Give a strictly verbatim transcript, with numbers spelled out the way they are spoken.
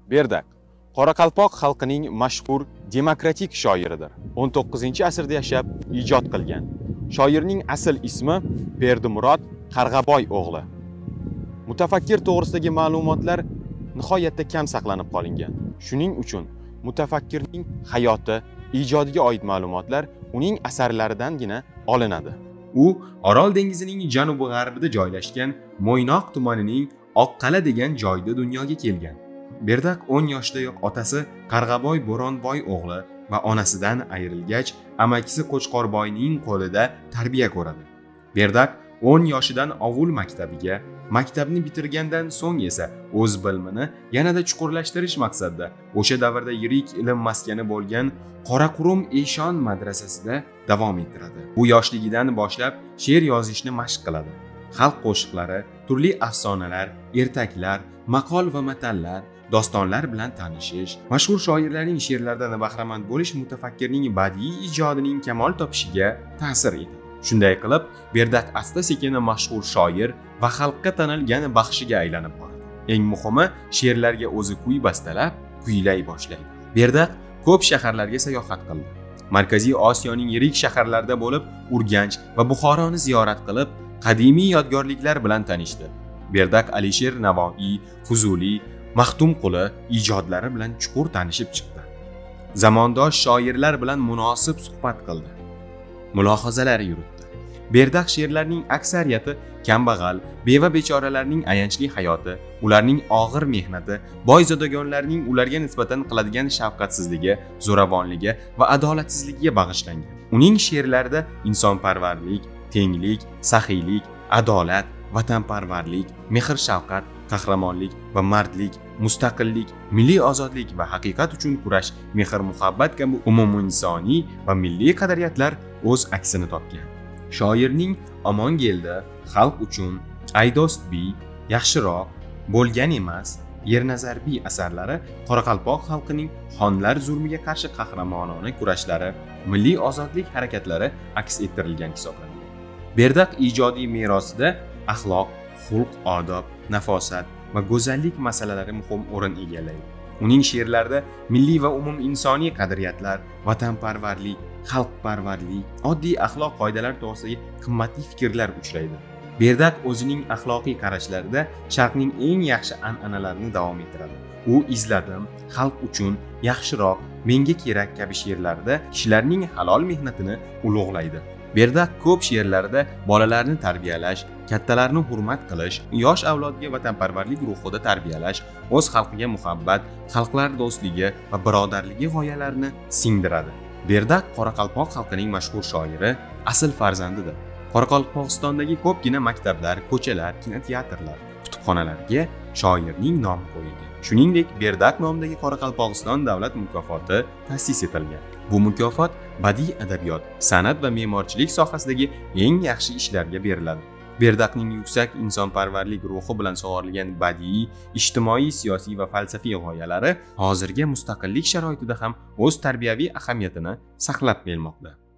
Berdak Qoraqalpoq xalqining mashhur demokratik shoiridir. o'n to'qqizinchi asrda yashab ijod qilgan. Shoirning asl ismi Berdimurod Qarg'aboy o'g'li. Mutafakkir to'g'risidagi ma'lumotlar nihoyatda kam saqlanib qolingan. Shuning uchun mutafakkirning hayoti, ijodiga oid ma'lumotlar uning asarlaridangina olinadi. U Orol dengizining janubi-g'arbida joylashgan Mo'ynoq tumanining Oqqala degan joyda dunyoga kelgan. Berdak o'n yoshdayoq otasi Qarg'aboy Bo'ronboy o'g'li va onasidan ayrilgach, amakisi Qo'chqorboyning qo'lida tarbiya ko'radi. Berdak o'n yoshidan ovul maktabiga, maktabni bitirgandan so'ng esa o'z bilimini yanada chuqurlashtirish maqsadida o'sha davrda yirik ilm maskani bo'lgan Qoraqurum Eshon madrasasida davom ettiradi. Bu yoshligidan boshlab she'r yozishni mashq qiladi. Xalq qo'shiqlari, turli afsonalar, ertaklar, maqol va matallar, dostonlar bilan tanishish, mashhur shoirlarning she'rlaridan bahramand bo'lish mutafakkirning badiiy ijodining kamol topishiga ta'sir etadi. Shunday qilib, Berdak asta-sekin mashhur shoir va xalqqa tanilgan baxshiga aylanib boradi. Eng muhimi, she'rlarga o'zi kuy bastalab, kuylay boshlaydi. Berdak ko'p shaharlarga sayohat qildi. Markaziy Osiyoning yirik shaharlarida bo'lib, Urganch va Buxoroni ziyorat qilib, qadimiy yodgorliklar bilan tanishdi. Berdak Alisher Navoiy, Fuzuli, Maxtumquli ijodlari bilan chuqur tanishib chiqdi. Zamondosh shoirlar bilan munosib suhbat qildi. Mulohazalar yuritdi. Berdak she'rlarining aksariyati kambag'al, beva bechoralarning ayanchli hayoti, ularning og'ir mehnati, boy zodagonlarning ularga nisbatan qiladigan shafqatsizligi, zo'ravonligi va adolatsizligiga bag'ishlangan. Uning she'rlarida insonparvarlik, tenglik, saxiylik, adolat, vatanparvarlik, mehr-shafqat, qahramonlik va mardlik, mustaqillik, milliy ozodlik va haqiqat uchun kurash, mehr-muhabbat kabi umuminsoniy va milliy qadriyatlar o'z aksini topgan. Shoirning Omongeldi, Xalq uchun, Aydostbi, Yaxshiroq, Bo'lgan emas, Yernazarbi asarlari Qoraqalpoq xalqining xonlar zulmiga qarshi qahramonona kurashlari, milliy ozodlik harakatlari aks ettirilgan hisoblanadi. Berdak ijodiy merosida axloq, xulq, odob, nafosat va go'zallik masalalari muhim o'rin egallaydi. Uning she'rlarida milliy va umum insoniy qadriyatlar, vatanparvarlik, xalqparvarlik, oddiy axloq qoidalari to'g'risidagi qimmatli fikrlar uchraydi. Berdak o'zining axloqiy qarashlarida Sharqning eng yaxshi an'analarini davom ettiradi. U izladim, xalq uchun, yaxshiroq, menga kerak kabi she'rlarida kishilarning halol mehnatini ulug'laydi. Berdak ko'p she'rlarida bolalarni tarbiyalash, kattalarni hurmat qilish, yosh avlodga vatanparvarlik ruhida tarbiyalash, o'z xalqiga muhabbat, xalqlar do'stligi va birodarligi g'oyalarini singdiradi. Berdak Qoraqalpoq xalqining mashhur shoiri, asl farzandidir. Qoraqalpog'istondagi ko'pgina maktablar, ko'chalar, kinoteatrlar, kutubxonalarga shoirning nomi qo'yilgan. Shuningdek, Berdak nomidagi Qoraqalpog'iston davlat mukofoti ta'sis etilgan. Bu mukofot badiiy adabiyot, san'at va me'morchilik sohasidagi eng yaxshi ishlarga beriladi. Berdakning yuksak insonparvarlik ruhi bilan sug'orilgan badiiy, ijtimoiy, siyosiy va falsafiy g'oyalari hozirgi mustaqillik sharoitida ham o'z tarbiyaviy ahamiyatini saqlab kelmoqda.